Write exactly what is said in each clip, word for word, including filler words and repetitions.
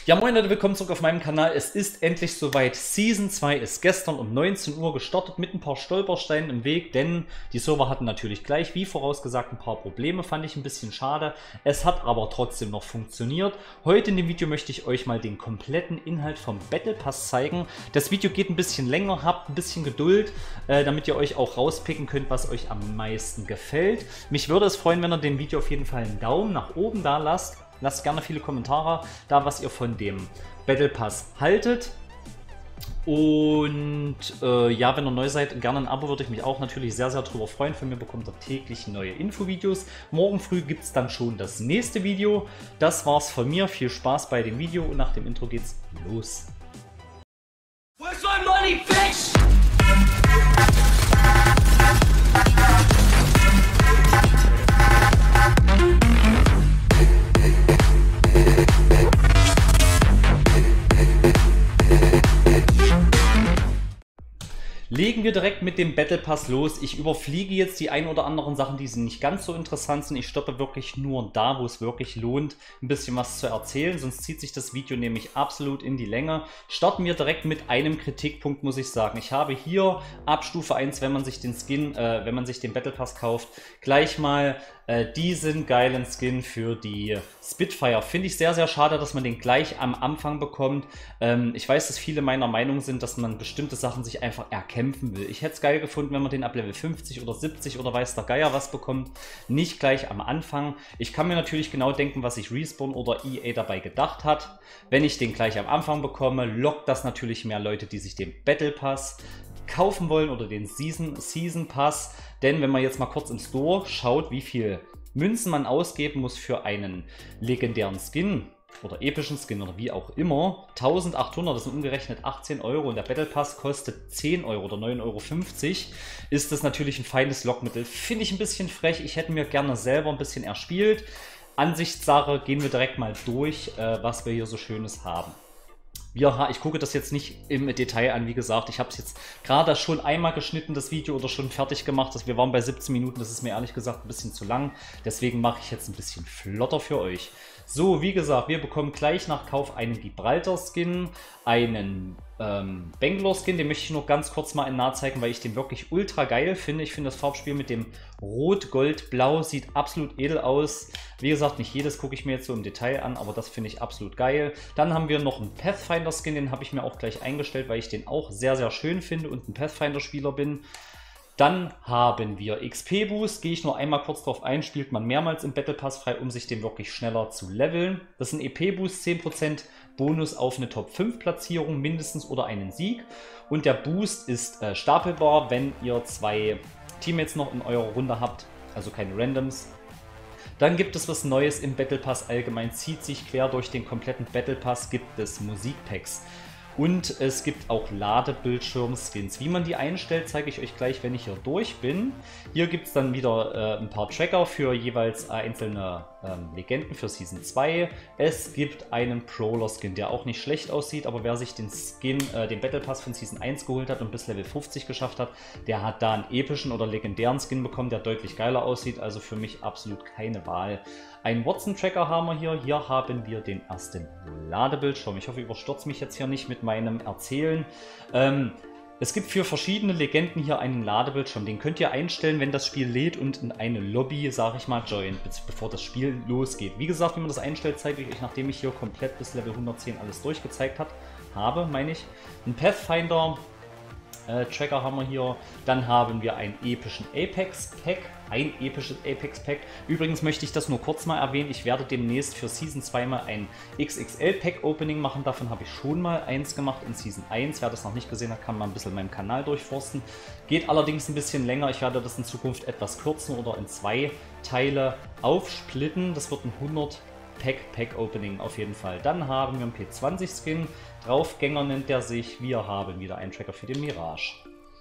Ja, moin Leute, willkommen zurück auf meinem Kanal. Es ist endlich soweit. Season zwei ist gestern um neunzehn Uhr gestartet mit ein paar Stolpersteinen im Weg, denn die Server hatten natürlich gleich, wie vorausgesagt, ein paar Probleme. Fand ich ein bisschen schade. Es hat aber trotzdem noch funktioniert. Heute in dem Video möchte ich euch mal den kompletten Inhalt vom Battle Pass zeigen. Das Video geht ein bisschen länger, habt ein bisschen Geduld, äh, damit ihr euch auch rauspicken könnt, was euch am meisten gefällt. Mich würde es freuen, wenn ihr dem Video auf jeden Fall einen Daumen nach oben da lasst. Lasst gerne viele Kommentare da, was ihr von dem Battle Pass haltet. Und äh, ja, wenn ihr neu seid, gerne ein Abo, würde ich mich auch natürlich sehr, sehr drüber freuen. Von mir bekommt ihr täglich neue Infovideos. Morgen früh gibt es dann schon das nächste Video. Das war's von mir. Viel Spaß bei dem Video und nach dem Intro geht's los. Where's my money, bitch? Legen wir direkt mit dem Battle Pass los. Ich überfliege jetzt die ein oder anderen Sachen, die nicht ganz so interessant sind. Ich stoppe wirklich nur da, wo es wirklich lohnt, ein bisschen was zu erzählen. Sonst zieht sich das Video nämlich absolut in die Länge. Starten wir direkt mit einem Kritikpunkt, muss ich sagen. Ich habe hier ab Stufe eins, wenn man sich den Skin, äh, wenn man sich den Battle Pass kauft, gleich mal äh, diesen geilen Skin für die Spitfire. Finde ich sehr, sehr schade, dass man den gleich am Anfang bekommt. Ähm, ich weiß, dass viele meiner Meinung sind, dass man bestimmte Sachen sich einfach erkämpfen will. Ich hätte es geil gefunden, wenn man den ab Level fünfzig oder siebzig oder weiß der Geier was bekommt. Nicht gleich am Anfang. Ich kann mir natürlich genau denken, was sich Respawn oder E A dabei gedacht hat. Wenn ich den gleich am Anfang bekomme, lockt das natürlich mehr Leute, die sich den Battle Pass kaufen wollen oder den Season, Season Pass. Denn wenn man jetzt mal kurz im Store schaut, wie viel Münzen man ausgeben muss für einen legendären Skin oder epischen Skin oder wie auch immer, eintausendachthundert, das sind umgerechnet achtzehn Euro und der Battle Pass kostet zehn Euro oder neun Euro fünfzig, ist das natürlich ein feines Lockmittel. Finde ich ein bisschen frech, ich hätte mir gerne selber ein bisschen erspielt. Ansichtssache, gehen wir direkt mal durch, äh, was wir hier so Schönes haben. Ja, ich gucke das jetzt nicht im Detail an, wie gesagt, ich habe es jetzt gerade schon einmal geschnitten, das Video, oder schon fertig gemacht. Wir waren bei siebzehn Minuten, das ist mir ehrlich gesagt ein bisschen zu lang, deswegen mache ich jetzt ein bisschen flotter für euch. So, wie gesagt, wir bekommen gleich nach Kauf einen Gibraltar-Skin, einen ähm, Bangalore-Skin, den möchte ich nur ganz kurz mal in nah zeigen, weil ich den wirklich ultra geil finde. Ich finde das Farbspiel mit dem Rot, Gold, Blau sieht absolut edel aus. Wie gesagt, nicht jedes gucke ich mir jetzt so im Detail an, aber das finde ich absolut geil. Dann haben wir noch einen Pathfinder-Skin, den habe ich mir auch gleich eingestellt, weil ich den auch sehr, sehr schön finde und ein Pathfinder-Spieler bin. Dann haben wir X P-Boost, gehe ich nur einmal kurz drauf ein, spielt man mehrmals im Battle Pass frei, um sich den wirklich schneller zu leveln. Das ist ein E P-Boost, zehn Prozent Bonus auf eine Top fünf Platzierung mindestens oder einen Sieg. Und der Boost ist äh, stapelbar, wenn ihr zwei Teammates noch in eurer Runde habt, also keine Randoms. Dann gibt es was Neues im Battle Pass allgemein, zieht sich quer durch den kompletten Battle Pass, gibt es Musikpacks. Und es gibt auch Ladebildschirm-Skins. Wie man die einstellt, zeige ich euch gleich, wenn ich hier durch bin. Hier gibt es dann wieder äh, ein paar Tracker für jeweils äh, einzelne ähm, Legenden für Season zwei. Es gibt einen Brawler-Skin, der auch nicht schlecht aussieht, aber wer sich den Skin, äh, den Battle Pass von Season eins geholt hat und bis Level fünfzig geschafft hat, der hat da einen epischen oder legendären Skin bekommen, der deutlich geiler aussieht. Also für mich absolut keine Wahl. Einen Watson-Tracker haben wir hier. Hier haben wir den ersten Ladebildschirm. Ich hoffe, ich überstürze mich jetzt hier nicht mit meinem Erzählen. Ähm, es gibt für verschiedene Legenden hier einen Ladebildschirm. Den könnt ihr einstellen, wenn das Spiel lädt und in eine Lobby, sage ich mal, joint, bevor das Spiel losgeht. Wie gesagt, wie man das einstellt, zeige ich euch, nachdem ich hier komplett bis Level hundertzehn alles durchgezeigt hat, habe, meine ich. Ein Pathfinder Äh, Tracker haben wir hier. Dann haben wir einen epischen Apex Pack. Ein episches Apex Pack. Übrigens möchte ich das nur kurz mal erwähnen. Ich werde demnächst für Season zwei mal ein X X L Pack Opening machen. Davon habe ich schon mal eins gemacht in Season eins. Wer das noch nicht gesehen hat, kann mal ein bisschen meinem Kanal durchforsten. Geht allerdings ein bisschen länger. Ich werde das in Zukunft etwas kürzen oder in zwei Teile aufsplitten. Das wird ein hundert Pack Pack Opening auf jeden Fall. Dann haben wir einen P zwanzig Skin. Draufgänger nennt der sich. Wir haben wieder einen Tracker für den Mirage.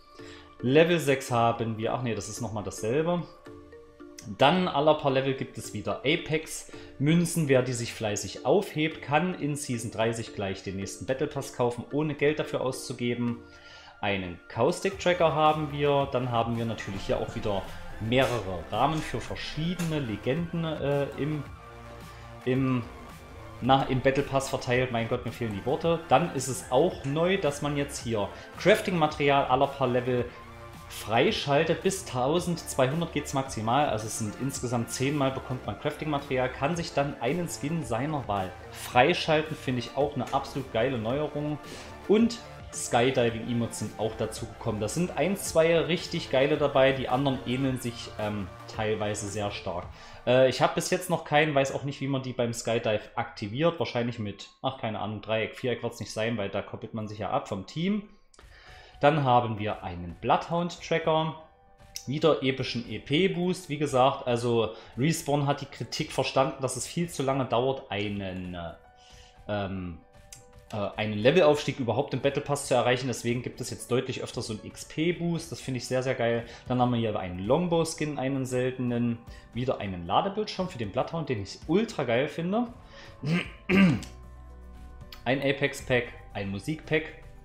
Level sechs haben wir. Ach nee, das ist nochmal dasselbe. Dann aller paar Level gibt es wieder Apex Münzen. Wer die sich fleißig aufhebt, kann in Season dreißig gleich den nächsten Battle Pass kaufen, ohne Geld dafür auszugeben. Einen Caustic Tracker haben wir. Dann haben wir natürlich hier auch wieder mehrere Rahmen für verschiedene Legenden äh, im, im na, im Battle Pass verteilt. Mein Gott, mir fehlen die Worte. Dann ist es auch neu, dass man jetzt hier Crafting-Material aller paar Level freischaltet. Bis eintausendzweihundert geht es maximal. Also es sind insgesamt zehn Mal bekommt man Crafting-Material. Kann sich dann einen Skin seiner Wahl freischalten. Finde ich auch eine absolut geile Neuerung. Und Skydiving-Emotes sind auch dazu gekommen. Das sind ein, zwei richtig geile dabei, die anderen ähneln sich ähm, teilweise sehr stark. Äh, ich habe bis jetzt noch keinen, weiß auch nicht, wie man die beim Skydive aktiviert. Wahrscheinlich mit, ach keine Ahnung, Dreieck, Viereck wird es nicht sein, weil da koppelt man sich ja ab vom Team. Dann haben wir einen Bloodhound-Tracker. Wieder epischen E P-Boost, wie gesagt. Also Respawn hat die Kritik verstanden, dass es viel zu lange dauert, einen... Äh, ähm, einen Levelaufstieg überhaupt im Battle Pass zu erreichen. Deswegen gibt es jetzt deutlich öfter so einen X P-Boost. Das finde ich sehr, sehr geil. Dann haben wir hier einen Longbow-Skin, einen seltenen. Wieder einen Ladebildschirm für den Bloodhound, den ich ultra geil finde. Ein Apex-Pack, ein Musik-Pack.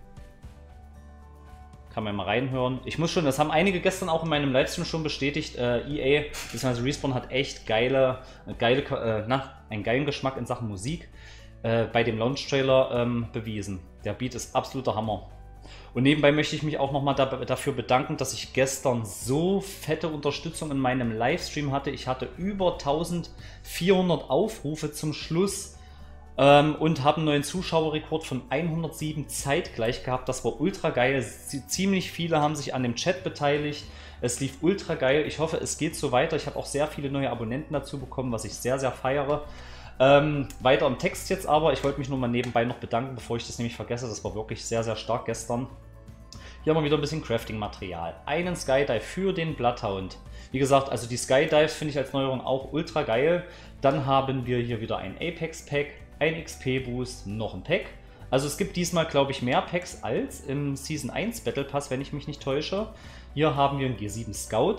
Kann man mal reinhören. Ich muss schon, das haben einige gestern auch in meinem Livestream schon bestätigt. Äh, E A, bzw. Respawn hat echt geile, geile, äh, na, einen geilen Geschmack in Sachen Musik. Bei dem Launch-Trailer ähm, bewiesen. Der Beat ist absoluter Hammer. Und nebenbei möchte ich mich auch nochmal da, dafür bedanken, dass ich gestern so fette Unterstützung in meinem Livestream hatte. Ich hatte über eintausendvierhundert Aufrufe zum Schluss ähm, und habe einen neuen Zuschauerrekord von hundertsieben zeitgleich gehabt. Das war ultra geil. Ziemlich viele haben sich an dem Chat beteiligt. Es lief ultra geil. Ich hoffe, es geht so weiter. Ich habe auch sehr viele neue Abonnenten dazu bekommen, was ich sehr, sehr feiere. Ähm, weiter im Text jetzt aber, ich wollte mich nur mal nebenbei noch bedanken, bevor ich das nämlich vergesse, das war wirklich sehr, sehr stark gestern. Hier haben wir wieder ein bisschen Crafting-Material. Einen Skydive für den Bloodhound. Wie gesagt, also die Skydives finde ich als Neuerung auch ultra geil. Dann haben wir hier wieder ein Apex-Pack, ein X P-Boost, noch ein Pack. Also es gibt diesmal, glaube ich, mehr Packs als im Season eins Battle Pass, wenn ich mich nicht täusche. Hier haben wir einen G sieben Scout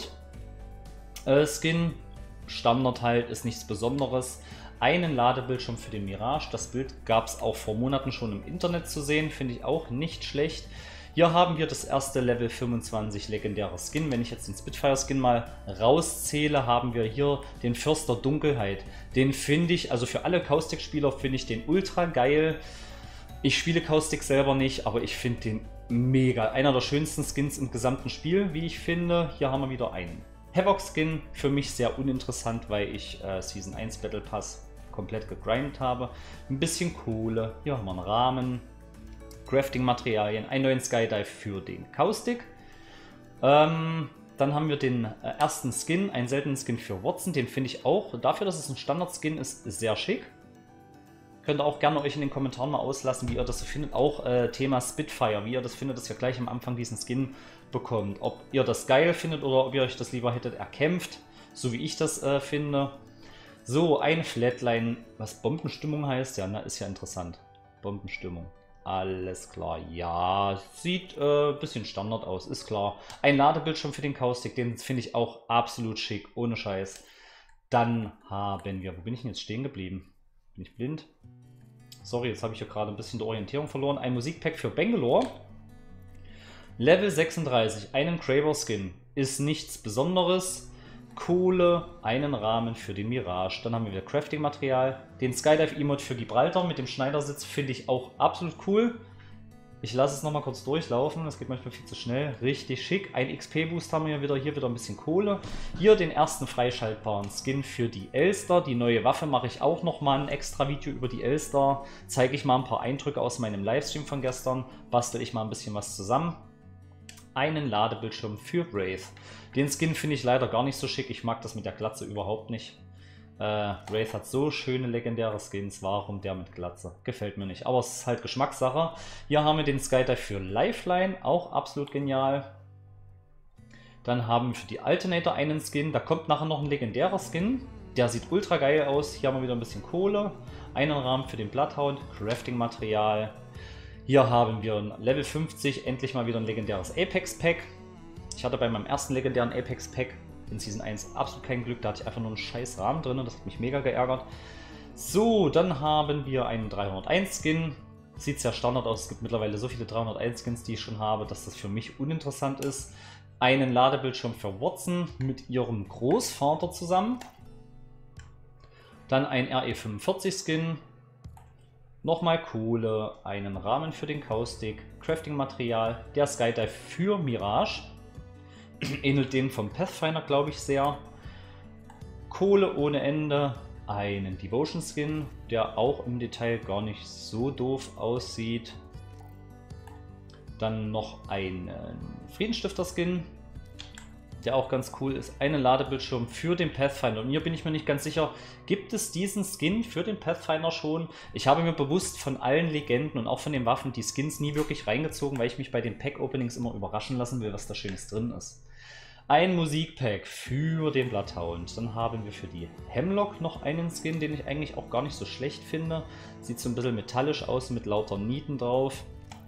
äh, Skin. Standard halt, ist nichts Besonderes. Einen Ladebildschirm für den Mirage. Das Bild gab es auch vor Monaten schon im Internet zu sehen. Finde ich auch nicht schlecht. Hier haben wir das erste Level fünfundzwanzig legendäre Skin. Wenn ich jetzt den Spitfire Skin mal rauszähle, haben wir hier den Fürster Dunkelheit. Den finde ich, also für alle Caustic-Spieler finde ich den ultra geil. Ich spiele Caustic selber nicht, aber ich finde den mega. Einer der schönsten Skins im gesamten Spiel, wie ich finde. Hier haben wir wieder einen Havoc Skin. Für mich sehr uninteressant, weil ich äh, Season eins Battle Pass komplett gegrindet habe. Ein bisschen Kohle. Hier haben wir einen Rahmen. Crafting-Materialien. Einen neuen Skydive für den Caustic. Ähm, dann haben wir den äh, ersten Skin. Einen seltenen Skin für Watson. Den finde ich auch, dafür, dass es ein Standard-Skin ist, sehr schick. Könnt ihr auch gerne euch in den Kommentaren mal auslassen, wie ihr das so findet. Auch äh, Thema Spitfire, wie ihr das findet, dass ihr gleich am Anfang diesen Skin bekommt. Ob ihr das geil findet oder ob ihr euch das lieber hättet erkämpft, so wie ich das äh, finde. So, ein Flatline, was Bombenstimmung heißt, ja, na, ist ja interessant. Bombenstimmung, alles klar, ja, sieht ein äh, bisschen Standard aus, ist klar. Ein Ladebildschirm für den Caustic, den finde ich auch absolut schick, ohne Scheiß. Dann haben wir, wo bin ich denn jetzt stehen geblieben? Bin ich blind? Sorry, jetzt habe ich hier gerade ein bisschen die Orientierung verloren. Ein Musikpack für Bangalore. Level sechsunddreißig, einen Kraber Skin, ist nichts Besonderes. Kohle, einen Rahmen für den Mirage. Dann haben wir wieder Crafting-Material. Den Skydive-Emote für Gibraltar mit dem Schneidersitz finde ich auch absolut cool. Ich lasse es nochmal kurz durchlaufen. Das geht manchmal viel zu schnell. Richtig schick. Ein X P-Boost haben wir wieder. Hier wieder ein bisschen Kohle. Hier den ersten freischaltbaren Skin für die Elster. Die neue Waffe mache ich auch nochmal ein extra Video über die Elster. Zeige ich mal ein paar Eindrücke aus meinem Livestream von gestern. Bastel ich mal ein bisschen was zusammen. Einen Ladebildschirm für Wraith. Den Skin finde ich leider gar nicht so schick. Ich mag das mit der Glatze überhaupt nicht. Äh, Wraith hat so schöne legendäre Skins. Warum der mit Glatze? Gefällt mir nicht. Aber es ist halt Geschmackssache. Hier haben wir den Skydive für Lifeline. Auch absolut genial. Dann haben wir für die Alternator einen Skin. Da kommt nachher noch ein legendärer Skin. Der sieht ultra geil aus. Hier haben wir wieder ein bisschen Kohle. Einen Rahmen für den Bloodhound. Crafting-Material. Hier haben wir ein Level fünfzig, endlich mal wieder ein legendäres Apex-Pack. Ich hatte bei meinem ersten legendären Apex-Pack in Season eins absolut kein Glück, da hatte ich einfach nur einen scheiß Rahmen drin, das hat mich mega geärgert. So, dann haben wir einen dreihunderteins Skin. Sieht sehr Standard aus, es gibt mittlerweile so viele dreihunderteins Skins, die ich schon habe, dass das für mich uninteressant ist. Einen Ladebildschirm für Watson mit ihrem Großvater zusammen. Dann ein R E fünfundvierzig Skin. Nochmal Kohle, einen Rahmen für den Kaustik, Crafting-Material, der Skydive für Mirage. Ähnelt dem vom Pathfinder, glaube ich, sehr. Kohle ohne Ende, einen Devotion Skin, der auch im Detail gar nicht so doof aussieht. Dann noch einen Friedensstifter Skin, der auch ganz cool ist. Einen Ladebildschirm für den Pathfinder. Und hier bin ich mir nicht ganz sicher, gibt es diesen Skin für den Pathfinder schon? Ich habe mir bewusst von allen Legenden und auch von den Waffen die Skins nie wirklich reingezogen, weil ich mich bei den Pack-Openings immer überraschen lassen will, was da Schönes drin ist. Ein Musikpack für den Bloodhound. Dann haben wir für die Hemlock noch einen Skin, den ich eigentlich auch gar nicht so schlecht finde. Sieht so ein bisschen metallisch aus mit lauter Nieten drauf.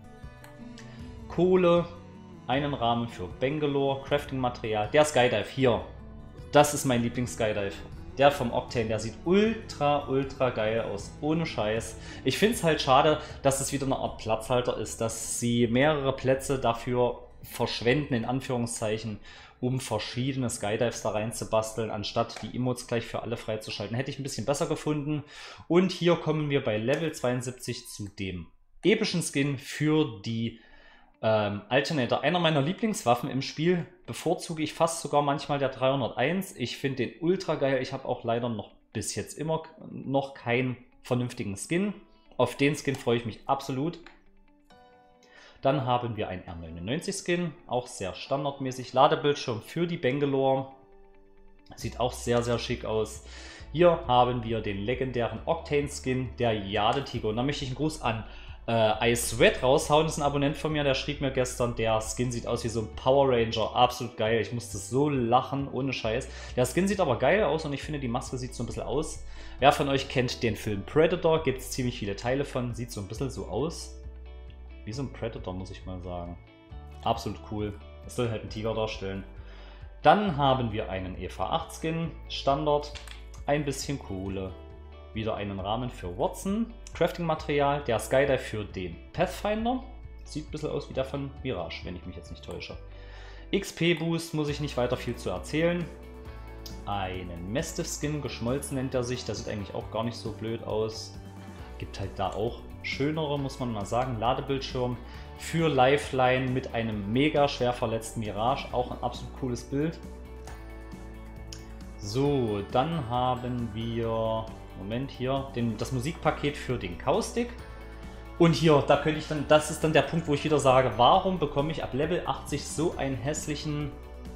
Kohle. Einen Rahmen für Bangalore, Crafting-Material, der Skydive hier. Das ist mein Lieblings-Skydive. Der vom Octane, der sieht ultra, ultra geil aus. Ohne Scheiß. Ich finde es halt schade, dass es wieder eine Art Platzhalter ist, dass sie mehrere Plätze dafür verschwenden, in Anführungszeichen, um verschiedene Skydives da rein zu basteln, anstatt die Emotes gleich für alle freizuschalten. Hätte ich ein bisschen besser gefunden. Und hier kommen wir bei Level zweiundsiebzig zu dem epischen Skin für die Ähm, Alternator, einer meiner Lieblingswaffen im Spiel, bevorzuge ich fast sogar manchmal der dreihunderteins. Ich finde den ultra geil. Ich habe auch leider noch bis jetzt immer noch keinen vernünftigen Skin. Auf den Skin freue ich mich absolut. Dann haben wir einen R neunundneunzig Skin, auch sehr standardmäßig. Ladebildschirm für die Bangalore. Sieht auch sehr, sehr schick aus. Hier haben wir den legendären Octane Skin, der Jadetiger. Und da möchte ich einen Gruß an Äh, I Sweat raushauen. Das ist ein Abonnent von mir, der schrieb mir gestern, der Skin sieht aus wie so ein Power Ranger. Absolut geil. Ich musste so lachen, ohne Scheiß. Der Skin sieht aber geil aus und ich finde, die Maske sieht so ein bisschen aus. Wer von euch kennt den Film Predator? Gibt es ziemlich viele Teile von. Sieht so ein bisschen so aus. Wie so ein Predator, muss ich mal sagen. Absolut cool. Es soll halt einen Tiger darstellen. Dann haben wir einen E V A acht Skin. Standard. Ein bisschen Kohle. Wieder einen Rahmen für Watson. Crafting-Material, der Skydive für den Pathfinder. Sieht ein bisschen aus wie der von Mirage, wenn ich mich jetzt nicht täusche. X P-Boost, muss ich nicht weiter viel zu erzählen. Einen Mastiff-Skin, geschmolzen nennt er sich. Der sieht eigentlich auch gar nicht so blöd aus. Gibt halt da auch schönere, muss man mal sagen. Ladebildschirm für Lifeline mit einem mega schwer verletzten Mirage. Auch ein absolut cooles Bild. So, dann haben wir... Moment, hier, den, das Musikpaket für den Kaustik. Und hier, da könnte ich dann, das ist dann der Punkt, wo ich wieder sage, warum bekomme ich ab Level achtzig so einen hässlichen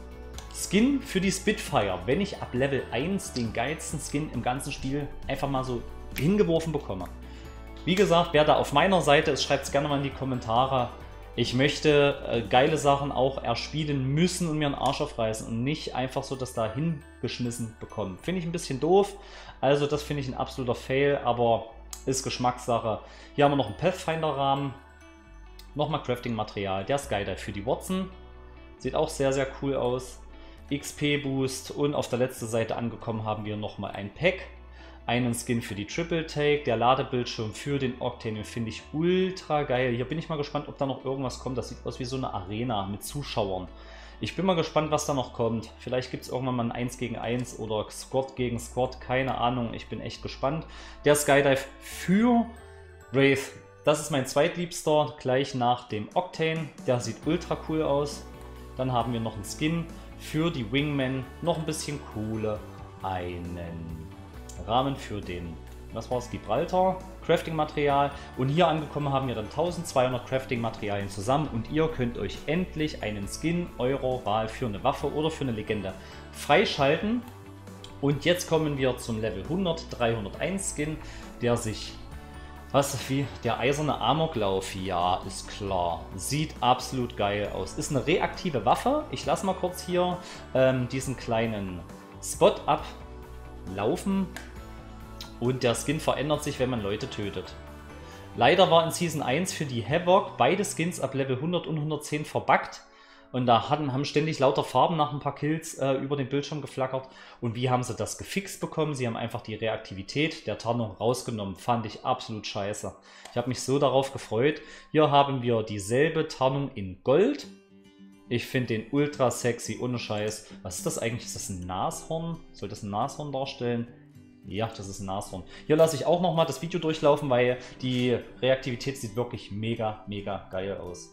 Skin für die Spitfire, wenn ich ab Level eins den geilsten Skin im ganzen Spiel einfach mal so hingeworfen bekomme. Wie gesagt, wer da auf meiner Seite ist, schreibt es gerne mal in die Kommentare. Ich möchte äh, geile Sachen auch erspielen müssen und mir einen Arsch aufreißen und nicht einfach so das da hingeschmissen bekommen. Finde ich ein bisschen doof, also das finde ich ein absoluter Fail, aber ist Geschmackssache. Hier haben wir noch einen Pathfinder-Rahmen, nochmal Crafting-Material, der Skydive für die Watson, sieht auch sehr, sehr cool aus. X P-Boost und auf der letzten Seite angekommen haben wir nochmal ein Pack. Einen Skin für die Triple Take, der Ladebildschirm für den Octane, den finde ich ultra geil. Hier bin ich mal gespannt, ob da noch irgendwas kommt. Das sieht aus wie so eine Arena mit Zuschauern. Ich bin mal gespannt, was da noch kommt. Vielleicht gibt es irgendwann mal ein eins gegen eins oder Squad gegen Squad, keine Ahnung. Ich bin echt gespannt. Der Skydive für Wraith, das ist mein zweitliebster, gleich nach dem Octane. Der sieht ultra cool aus. Dann haben wir noch einen Skin für die Wingman, noch ein bisschen Kohle, einen Rahmen für den, was war es, Gibraltar, Crafting-Material. Und hier angekommen haben wir dann eintausendzweihundert Crafting-Materialien zusammen und ihr könnt euch endlich einen Skin eurer Wahl für eine Waffe oder für eine Legende freischalten. Und jetzt kommen wir zum Level hundert, dreihunderteins Skin, der sich, was, wie, der eiserne Amoklauf, ja, ist klar, sieht absolut geil aus. Ist eine reaktive Waffe. Ich lasse mal kurz hier ähm, diesen kleinen Spot ablaufen. Und der Skin verändert sich, wenn man Leute tötet. Leider war in Season eins für die Havoc beide Skins ab Level hundert und hundertzehn verbuggt. Und da hatten, haben ständig lauter Farben nach ein paar Kills äh, über den Bildschirm geflackert. Und wie haben sie das gefixt bekommen? Sie haben einfach die Reaktivität der Tarnung rausgenommen. Fand ich absolut scheiße. Ich habe mich so darauf gefreut. Hier haben wir dieselbe Tarnung in Gold. Ich finde den ultra sexy, ohne Scheiß. Was ist das eigentlich? Ist das ein Nashorn? Soll das ein Nashorn darstellen? Ja, das ist ein Nashorn. Hier lasse ich auch nochmal das Video durchlaufen, weil die Reaktivität sieht wirklich mega, mega geil aus.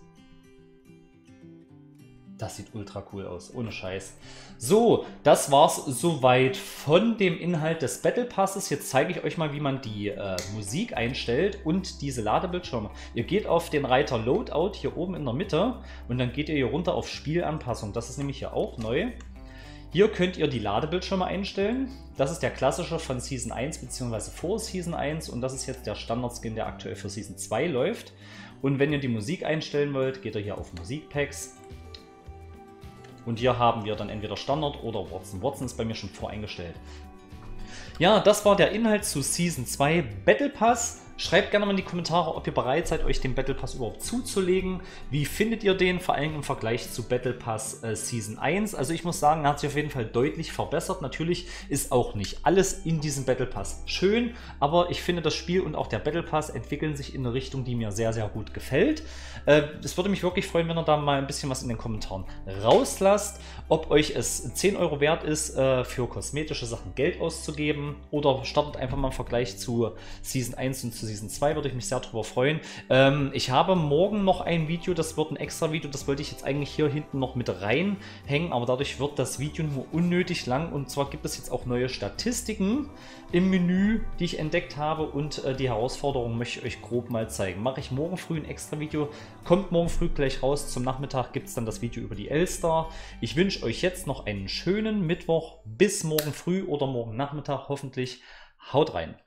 Das sieht ultra cool aus, ohne Scheiß. So, das war's soweit von dem Inhalt des Battle Passes. Jetzt zeige ich euch mal, wie man die äh, Musik einstellt und diese Ladebildschirme. Ihr geht auf den Reiter Loadout hier oben in der Mitte und dann geht ihr hier runter auf Spielanpassung. Das ist nämlich hier auch neu. Hier könnt ihr die Ladebildschirme einstellen. Das ist der klassische von Season eins bzw. vor Season eins und das ist jetzt der Standard-Skin, der aktuell für Season zwei läuft. Und wenn ihr die Musik einstellen wollt, geht ihr hier auf Musikpacks. Und hier haben wir dann entweder Standard oder Watson. Watson ist bei mir schon voreingestellt. Ja, das war der Inhalt zu Season zwei Battle Pass. Schreibt gerne mal in die Kommentare, ob ihr bereit seid, euch den Battle Pass überhaupt zuzulegen. Wie findet ihr den, vor allem im Vergleich zu Battle Pass äh, Season eins? Also ich muss sagen, er hat sich auf jeden Fall deutlich verbessert. Natürlich ist auch nicht alles in diesem Battle Pass schön, aber ich finde, das Spiel und auch der Battle Pass entwickeln sich in eine Richtung, die mir sehr, sehr gut gefällt. Äh, es würde mich wirklich freuen, wenn ihr da mal ein bisschen was in den Kommentaren rauslasst, ob euch es zehn Euro wert ist, äh, für kosmetische Sachen Geld auszugeben, oder startet einfach mal im Vergleich zu Season eins und zu Season zwei, würde ich mich sehr darüber freuen. Ähm, ich habe morgen noch ein Video, das wird ein extra Video, das wollte ich jetzt eigentlich hier hinten noch mit reinhängen, aber dadurch wird das Video nur unnötig lang, und zwar gibt es jetzt auch neue Statistiken im Menü, die ich entdeckt habe, und äh, die Herausforderung möchte ich euch grob mal zeigen. Mache ich morgen früh ein extra Video, kommt morgen früh gleich raus, zum Nachmittag gibt es dann das Video über die L-Star. Ich wünsche euch jetzt noch einen schönen Mittwoch, bis morgen früh oder morgen Nachmittag hoffentlich. Haut rein!